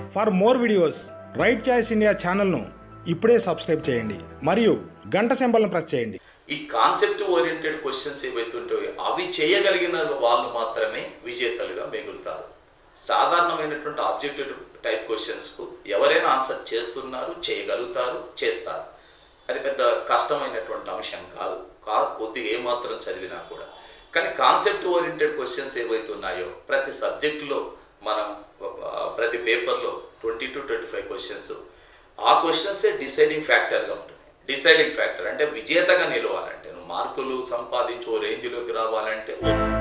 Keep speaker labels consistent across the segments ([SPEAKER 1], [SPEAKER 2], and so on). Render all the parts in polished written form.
[SPEAKER 1] For more videos right choice India ఛానల్ను ఇప్పుడే subscribe చేయండి మరియు గంట సింబల్ను ప్రెస్ చేయండి.
[SPEAKER 2] ఈ కాన్సెప్ట్ ఓరియంటెడ్ క్వశ్చన్స్ ఏవైతుంటాయో అవి చేయగలిగిన వాళ్ళు మాత్రమే విజేతలుగా మిగులుతారు. సాధారణమైనటువంటి ఆబ్జెక్టివ్ టైప్ క్వశ్చన్స్కు ఎవరైనా ఆన్సర్ చేస్తున్నారు, చేయగలుగుతారు, చేస్తారు. అది పెద్ద కష్టమైనటువంటి అంశం కాదు, కొద్దిగా ఏమాత్రం చదివినా కూడా. కానీ కాన్సెప్ట్ ఓరియంటెడ్ క్వశ్చన్స్ ఏవైతున్నాయో ప్రతి సబ్జెక్టులో మనం ప్రతి పేపర్లో 20 to 25 క్వశ్చన్స్, ఆ క్వశ్చన్సే డిసైడింగ్ ఫ్యాక్టర్గా ఉంటుంది. డిసైడింగ్ ఫ్యాక్టర్ అంటే విజేతగా నిలవాలంటే, నువ్వు మార్కులు సంపాదించు రేంజ్లోకి రావాలంటే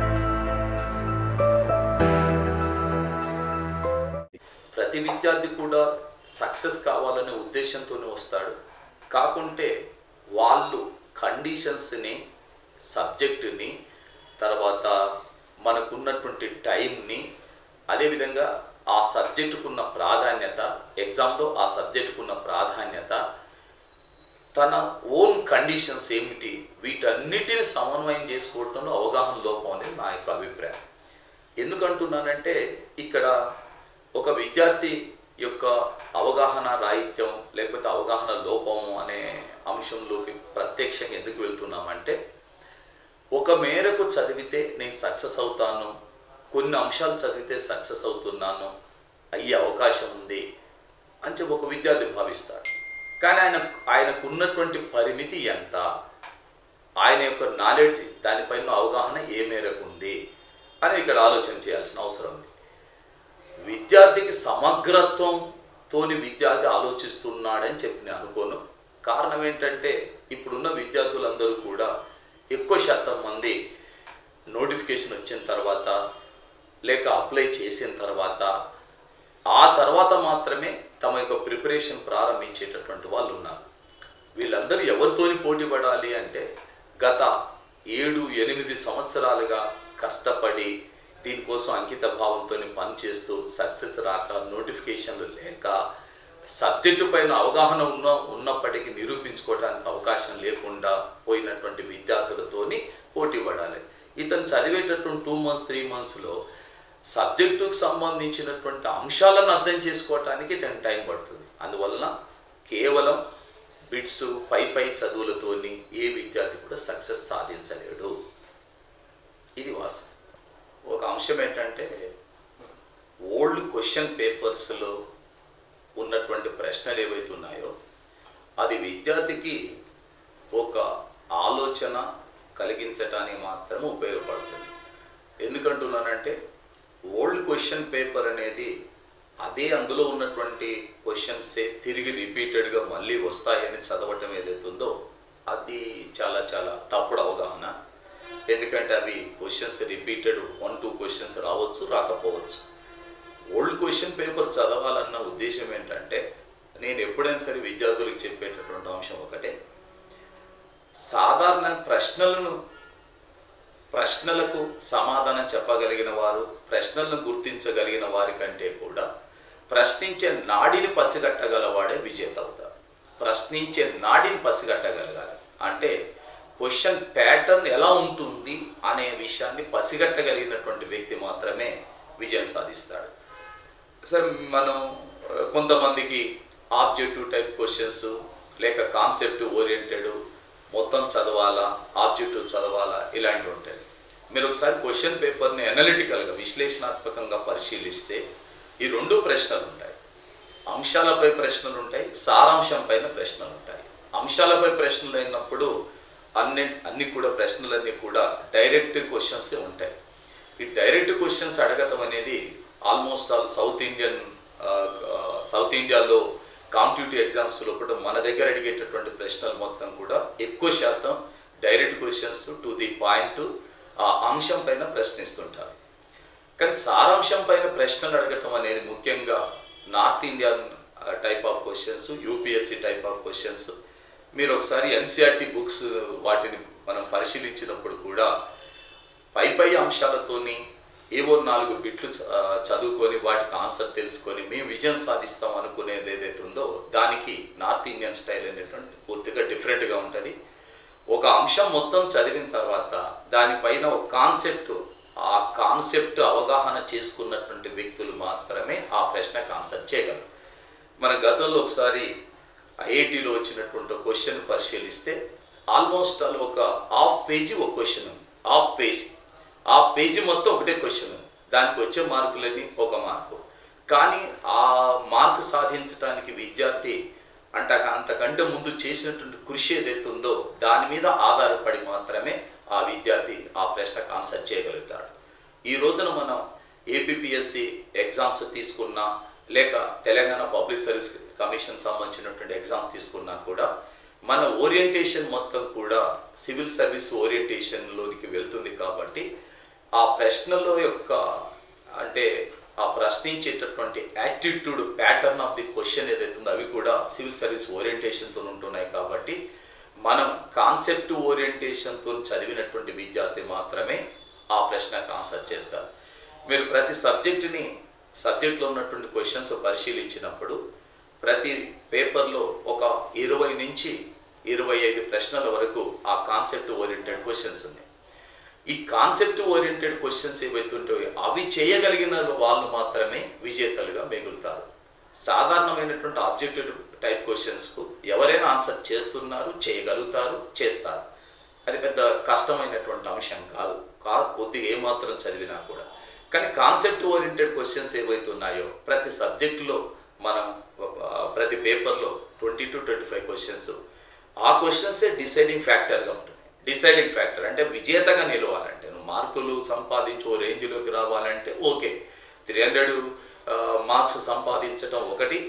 [SPEAKER 2] ప్రతి విద్యార్థి కూడా సక్సెస్ కావాలనే ఉద్దేశంతోనే వస్తాడు. కాకుంటే వాళ్ళు కండిషన్స్ని, సబ్జెక్టుని, తర్వాత మనకున్నటువంటి టైంని, అదేవిధంగా ఆ సబ్జెక్టుకున్న ప్రాధాన్యత, ఎగ్జామ్లో ఆ సబ్జెక్టుకున్న ప్రాధాన్యత, తన ఓన్ కండిషన్స్ ఏమిటి, వీటన్నిటిని సమన్వయం చేసుకోవడంలో అవగాహన లోపం అనేది నా యొక్క అభిప్రాయం. ఎందుకంటున్నానంటే ఇక్కడ ఒక విద్యార్థి యొక్క అవగాహన రాహిత్యం లేకపోతే అవగాహన లోపము అనే అంశంలోకి ప్రత్యక్షంగా ఎందుకు వెళ్తున్నామంటే, ఒక మేరకు చదివితే నేను సక్సెస్ అవుతాను, కొన్ని అంశాలు చదివితే సక్సెస్ అవుతున్నాను, అయ్యే అవకాశం ఉంది అని చెప్పి ఒక విద్యార్థి భావిస్తాడు. కానీ ఆయనకు ఉన్నటువంటి పరిమితి ఎంత, ఆయన యొక్క నాలెడ్జ్, దానిపైన అవగాహన ఏ మేరకు ఉంది అని ఇక్కడ ఆలోచన చేయాల్సిన అవసరం ఉంది. విద్యార్థికి సమగ్రత్వంతోని విద్యార్థి ఆలోచిస్తున్నాడని చెప్పి నేను అనుకోను. కారణం ఏంటంటే ఇప్పుడున్న విద్యార్థులందరూ కూడా ఎక్కువ శాతం మంది నోటిఫికేషన్ వచ్చిన తర్వాత లేక అప్లై చేసిన తర్వాత ఆ తర్వాత మాత్రమే తమ యొక్క ప్రిపరేషన్ ప్రారంభించేటటువంటి వాళ్ళు ఉన్నారు. వీళ్ళందరూ ఎవరితోని పోటీ పడాలి అంటే, గత 7-8 సంవత్సరాలుగా కష్టపడి దీనికోసం అంకిత భావంతో పనిచేస్తూ సక్సెస్ రాక, నోటిఫికేషన్లు లేక, సబ్జెక్టు పైన అవగాహన ఉన్నప్పటికీ నిరూపించుకోవడానికి అవకాశం లేకుండా పోయినటువంటి విద్యార్థులతోని పోటీ పడాలి. ఇతను చదివేటటువంటి 2 months 3 monthsలో సబ్జెక్టుకు సంబంధించినటువంటి అంశాలను అర్థం చేసుకోవటానికి తన టైం పడుతుంది. అందువలన కేవలం బిట్స్ పై చదువులతోని ఏ విద్యార్థి కూడా సక్సెస్ సాధించలేడు. ఇది వాస్తవం. ఒక అంశం ఏంటంటే, ఓల్డ్ క్వశ్చన్ పేపర్స్లో ఉన్నటువంటి ప్రశ్నలు ఏవైతే ఉన్నాయో అది విద్యార్థికి ఒక ఆలోచన కలిగించటానికి మాత్రమే ఉపయోగపడుతుంది. ఎందుకంటున్నానంటే, ఓల్డ్ క్వశ్చన్ పేపర్ అనేది అదే అందులో ఉన్నటువంటి క్వశ్చన్సే తిరిగి రిపీటెడ్గా మళ్ళీ వస్తాయని చదవటం ఏదైతే ఉందో అది చాలా చాలా తప్పుడు అవగాహన. ఎందుకంటే అవి క్వశ్చన్స్ రిపీటెడ్ 1-2 క్వశ్చన్స్ రావచ్చు, రాకపోవచ్చు. ఓల్డ్ క్వశ్చన్ పేపర్ చదవాలన్న ఉద్దేశం ఏంటంటే, నేను ఎప్పుడైనా సరే విద్యార్థులకు చెప్పేటటువంటి అంశం ఒకటే, సాధారణ ప్రశ్నలకు సమాధానం చెప్పగలిగిన వారు, ప్రశ్నలను గుర్తించగలిగిన వారి కంటే కూడా ప్రశ్నించే నాడిని పసిగట్టగలవాడే విజేత అవుతారు. ప్రశ్నించే నాడిని పసిగట్టగలగాలి అంటే క్వశ్చన్ ప్యాటర్న్ ఎలా ఉంటుంది అనే విషయాన్ని పసిగట్టగలిగినటువంటి వ్యక్తి మాత్రమే విజయం సాధిస్తాడు. సరే, మనం కొంతమందికి ఆబ్జెక్టివ్ టైప్ క్వశ్చన్స్ లేక కాన్సెప్ట్ ఓరియంటెడ్ మొత్తం చదవాలా, ఆబ్జెక్టివ్ చదవాలా, ఇలాంటివి ఉంటాయి. మీరు ఒకసారి క్వశ్చన్ పేపర్ని అనలిటికల్గా విశ్లేషణాత్మకంగా పరిశీలిస్తే ఈ 2 ప్రశ్నలు ఉంటాయి. అంశాలపై ప్రశ్నలు ఉంటాయి, సారాంశం పైన ప్రశ్నలు ఉంటాయి. అంశాలపై ప్రశ్నలు అయినప్పుడు అన్ని కూడా ప్రశ్నలన్నీ కూడా డైరెక్ట్ క్వశ్చన్స్ ఉంటాయి. ఈ డైరెక్ట్ క్వశ్చన్స్ అడగటం అనేది ఆల్మోస్ట్ ఆల్ సౌత్ ఇండియాలో కాంపిటేటివ్ ఎగ్జామ్స్లో కూడా మన దగ్గర అడిగేటటువంటి ప్రశ్నలు మొత్తం కూడా ఎక్కువ శాతం direct questions, to the point, ఆ అంశం పైన ప్రశ్నిస్తుంటారు. కానీ సారాంశం పైన ప్రశ్నలు అడగటం అనేది ముఖ్యంగా north Indian type of questions, UPSC type of questions. మీరు ఒకసారి ఎన్సీఆర్టీ బుక్స్ వాటిని మనం పరిశీలించినప్పుడు కూడా పై అంశాలతోని ఏవో 4 బిట్లు చదువుకొని వాటికి ఆన్సర్ తెలుసుకొని మేము విజయం సాధిస్తాం అనుకునేది ఏదైతే ఉందో దానికి నార్త్ ఇండియన్ స్టైల్ అనేటువంటి పూర్తిగా డిఫరెంట్గా ఉంటుంది. ఒక అంశం మొత్తం చదివిన తర్వాత దానిపైన ఒక కాన్సెప్ట్, ఆ కాన్సెప్ట్ అవగాహన చేసుకున్నటువంటి వ్యక్తులు మాత్రమే ఆ ప్రశ్నకు ఆన్సర్ ఆన్సర్ చేయగలరు. మన గతంలో ఒకసారి ఐఐటిలో వచ్చినటువంటి క్వశ్చన్ పరిశీలిస్తే ఆల్మోస్ట్ ఆల్ ఒక హాఫ్ పేజీ ఒక క్వశ్చన్ ఉంది. హాఫ్ పేజీ మొత్తం ఒకటే క్వశ్చన్ ఉంది. దానికి వచ్చే మార్కులన్నీ ఒక మార్కు. కానీ ఆ మార్కు సాధించడానికి విద్యార్థి అంతకంటే ముందు చేసినటువంటి కృషి ఏదైతే ఉందో దాని మీద ఆధారపడి మాత్రమే ఆ విద్యార్థి ఆ ప్రశ్నకు ఆన్సర్ చేయగలుగుతాడు. ఈ రోజున మనం ఏపీపీఎస్సి ఎగ్జామ్స్ తీసుకున్నా లేక తెలంగాణ పబ్లిక్ సర్వీస్ కమిషన్ సంబంధించినటువంటి ఎగ్జామ్ తీసుకున్నా కూడా మన ఓరియంటేషన్ మొత్తం కూడా సివిల్ సర్వీస్ ఓరియంటేషన్లోనికి వెళ్తుంది. కాబట్టి ఆ ప్రశ్నలో యొక్క అంటే ఆ ప్రశ్నించేటటువంటి attitude pattern of the question ఏదైతే ఉందో అవి కూడా సివిల్ సర్వీస్ ఓరియంటేషన్తో ఉంటున్నాయి. కాబట్టి మనం కాన్సెప్ట్ ఓరియంటేషన్తో చదివినటువంటి విద్యార్థి మాత్రమే ఆ ప్రశ్నకు ఆన్సర్ చేస్తారు. మీరు ప్రతి సబ్జెక్ట్లో ఉన్నటువంటి క్వశ్చన్స్ పరిశీలించినప్పుడు ప్రతి పేపర్లో ఒక 20 నుంచి 25 ప్రశ్నల వరకు ఆ కాన్సెప్ట్ ఓరియంటెడ్ క్వశ్చన్స్ ఉన్నాయి. ఈ కాన్సెప్ట్ ఓరియంటెడ్ క్వశ్చన్స్ ఏవైతే ఉంటాయో అవి చేయగలిగిన వాళ్ళు మాత్రమే విజేతలుగా మిగులుతారు. సాధారణమైనటువంటి ఆబ్జెక్టివ్ టైప్ క్వశ్చన్స్కు ఎవరైనా ఆన్సర్ చేస్తున్నారు, చేయగలుగుతారు, చేస్తారు. అది పెద్ద కష్టమైనటువంటి అంశం కాదు కొద్దిగా ఏమాత్రం చదివినా కూడా. కానీ కాన్సెప్ట్ ఓరియంటెడ్ క్వశ్చన్స్ ఏవైతే ఉన్నాయో ప్రతి సబ్జెక్టులో మనం ప్రతి పేపర్లో 20 to 25 క్వశ్చన్స్, ఆ క్వశ్చన్సే డిసైడింగ్ ఫ్యాక్టర్గా ఉంటుంది. డిసైడింగ్ ఫ్యాక్టర్ అంటే విజేతగా నిలవాలంటే నువ్వు మార్కులు సంపాదించి ఓ రేంజ్లోకి రావాలంటే ఓకే, 300 మార్క్స్ సంపాదించడం ఒకటి,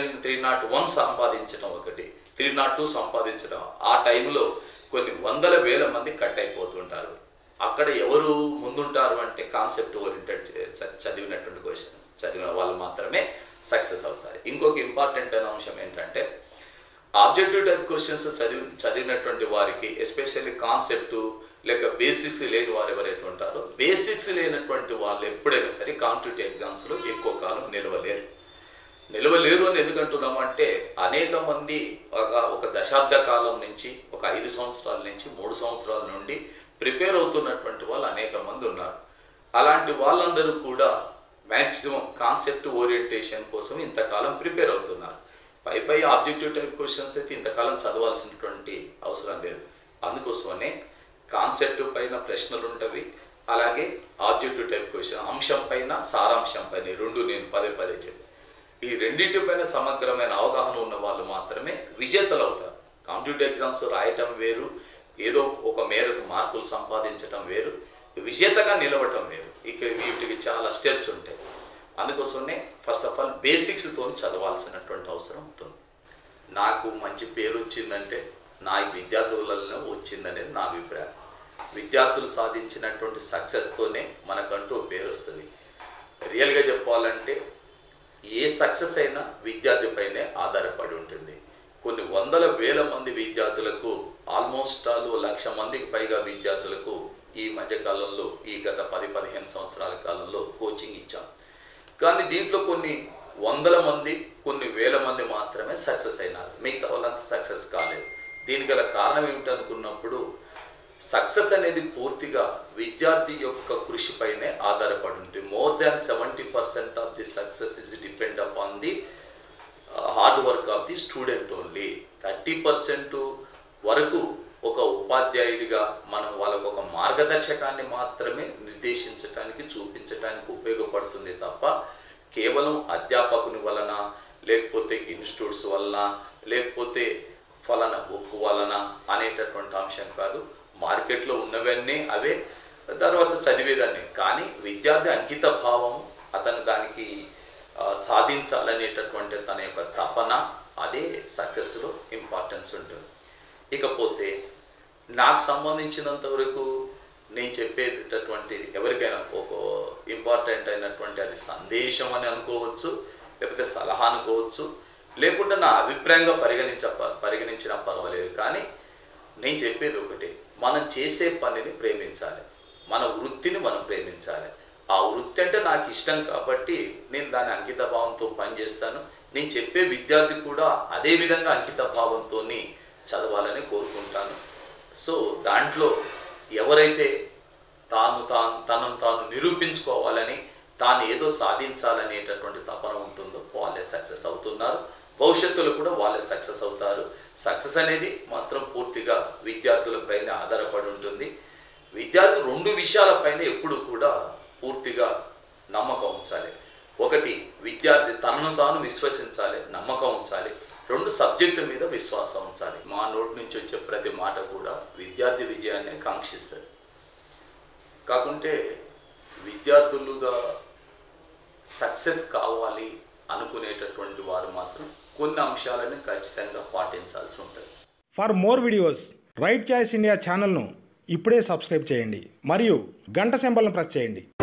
[SPEAKER 2] 301 సంపాదించడం ఒకటి, 302 సంపాదించడం. ఆ టైంలో కొన్ని వందల వేల మంది కట్ అయిపోతుంటారు. అక్కడ ఎవరు ముందుంటారు అంటే కాన్సెప్ట్ ఓరియంటెడ్ చదివినటువంటి క్వశ్చన్స్ చదివిన వాళ్ళు మాత్రమే సక్సెస్ అవుతారు. ఇంకొక ఇంపార్టెంట్ అయిన అంశం ఏంటంటే ఆబ్జెక్టివ్ టైప్ క్వశ్చన్స్ చదివినటువంటి వారికి ఎస్పెషల్లీ కాన్సెప్ట్ లేక బేసిక్స్ లేని వారు ఎవరైతే ఉంటారో బేసిక్స్ లేనటువంటి వాళ్ళు ఎప్పుడైనా సరే కాంపిటేటివ్ ఎగ్జామ్స్లో ఎక్కువ కాలం నిలవలేరు అని ఎందుకంటున్నామంటే అనేక మంది ఒక దశాబ్ద కాలం నుంచి ఒక 5 సంవత్సరాల నుంచి 3 సంవత్సరాల నుండి ప్రిపేర్ అవుతున్నటువంటి వాళ్ళు అనేక మంది ఉన్నారు. అలాంటి వాళ్ళందరూ కూడా మ్యాక్సిమం కాన్సెప్ట్ ఓరియంటేషన్ కోసం ఇంతకాలం ప్రిపేర్ అవుతున్నారు. పై ఆబ్జెక్టివ్ టైప్ క్వశ్చన్స్ అయితే ఇంతకాలం చదవాల్సినటువంటి అవసరం లేదు. అందుకోసమనే కాన్సెప్ట్ పైన ప్రశ్నలు ఉంటవి, అలాగే ఆబ్జెక్టివ్ టైప్ క్వశ్చన్ అంశం పైన సారాంశం పైన రెండు నేను పదే చెప్పి ఈ రెండింటిపైన సమగ్రమైన అవగాహన ఉన్న వాళ్ళు మాత్రమే విజేతలు అవుతారు. కాంపిటేటివ్ ఎగ్జామ్స్ రాయటం వేరు, ఏదో ఒక మేరకు మార్కులు సంపాదించడం వేరు, విజేతగా నిలవటం వేరు. ఇక వీటికి చాలా స్టెప్స్ ఉంటాయి. అందుకోసమే ఫస్ట్ ఆఫ్ ఆల్ బేసిక్స్తో చదవాల్సినటువంటి అవసరం ఉంటుంది. నాకు మంచి పేరు వచ్చిందంటే నా విద్యార్థులలో వచ్చిందనేది నా అభిప్రాయం. విద్యార్థులు సాధించినటువంటి సక్సెస్తోనే మనకంటూ పేరు వస్తుంది. రియల్గా చెప్పాలంటే ఏ సక్సెస్ అయినా విద్యార్థిపైనే ఆధారపడి ఉంటుంది. కొన్ని వందల వేల మంది విద్యార్థులకు ఆల్మోస్ట్ 1,00,000 మందికి పైగా విద్యార్థులకు ఈ మధ్యకాలంలో ఈ గత 10-15 సంవత్సరాల కాలంలో కోచింగ్ ఇచ్చాం. కానీ దీంట్లో కొన్ని వందల మంది కొన్ని వేల మంది మాత్రమే సక్సెస్ అయినారు, మిగతా వాళ్ళంతా సక్సెస్ కాలేదు. దీనికి గల కారణం ఏమిటనుకున్నప్పుడు సక్సెస్ అనేది పూర్తిగా విద్యార్థి యొక్క కృషిపైనే ఆధారపడి ఉంటుంది. More than 70% of the success is depend upon the hard work of the student only. 30% వరకు ఒక ఉపాధ్యాయుడిగా మనం వాళ్ళకు ఒక మార్గదర్శకాన్ని మాత్రమే నిర్దేశించడానికి చూపించడానికి ఉపయోగపడుతుంది తప్ప కేవలం అధ్యాపకుని వలన లేకపోతే ఇన్స్టిట్యూట్స్ వలన లేకపోతే ఫలానా బుక్ వలన అనేటటువంటి అంశం కాదు. మార్కెట్లో ఉన్నవన్నీ అవే, తర్వాత చదివేదాన్ని. కానీ విద్యార్థి అంకిత భావం, అతను దానికి సాధించాలనేటటువంటి తన యొక్క తపన, అదే సక్సెస్లో ఇంపార్టెన్స్ ఉంటుంది. ఇకపోతే నాకు సంబంధించినంత వరకు నేను చెప్పేటటువంటి ఎవరికైనా ఒక ఇంపార్టెంట్ అయినటువంటి అది సందేశం అని అనుకోవచ్చు, లేకపోతే సలహా అనుకోవచ్చు, లేకుంటే నా అభిప్రాయంగా పరిగణించినా పర్వాలేదు. కానీ నేను చెప్పేది ఒకటి, మనం చేసే పనిని ప్రేమించాలి, మన వృత్తిని మనం ప్రేమించాలి. ఆ వృత్తి అంటే నాకు ఇష్టం కాబట్టి నేను దాని అంకిత భావంతో పనిచేస్తాను. నేను చెప్పే విద్యార్థి కూడా అదే విధంగా అంకిత భావంతో చదవాలని కోరుకుంటాను. సో దాంట్లో ఎవరైతే తనను తాను నిరూపించుకోవాలని, తాను ఏదో సాధించాలనేటటువంటి తపన ఉంటుందో వాళ్ళే సక్సెస్ అవుతున్నారు. భవిష్యత్తులో కూడా వాళ్ళే సక్సెస్ అవుతారు. సక్సెస్ అనేది మాత్రం పూర్తిగా విద్యార్థులపైనే ఆధారపడి ఉంటుంది. విద్యార్థి 2 విషయాలపైన ఎప్పుడు కూడా పూర్తిగా నమ్మకం ఉంచాలి. ఒకటి, విద్యార్థి తనను తాను విశ్వసించాలి, నమ్మకం ఉంచాలి. 2 సబ్జెక్టు మీద విశ్వాసం ఉంచాలి. మా నోటి నుంచి వచ్చే ప్రతి మాట కూడా విద్యార్థి విజయాన్ని కాంక్షిస్తుంది. కాకుంటే విద్యార్థులుగా సక్సెస్ కావాలి అనుకునేటటువంటి వారు మాత్రం కొన్ని అంశాలను ఖచ్చితంగా పాటించాల్సి ఉంటుంది.
[SPEAKER 1] For more videos right choice India ఛానల్ను ఇప్పుడే సబ్స్క్రైబ్ చేయండి మరియు గంట సింబల్ను ప్రెస్ చేయండి.